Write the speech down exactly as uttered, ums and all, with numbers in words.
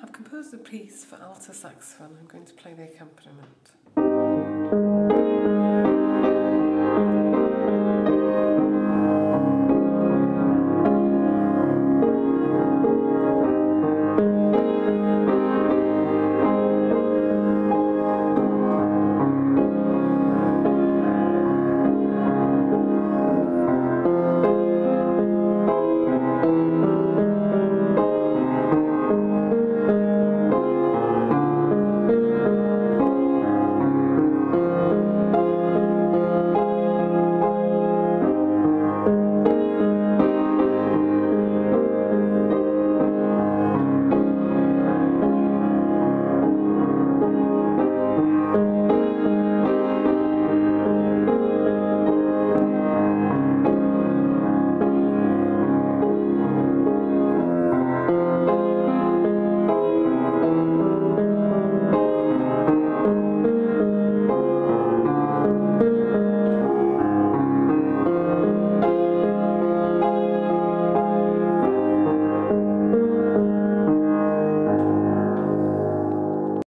I've composed a piece for alto saxophone. I'm going to play the accompaniment.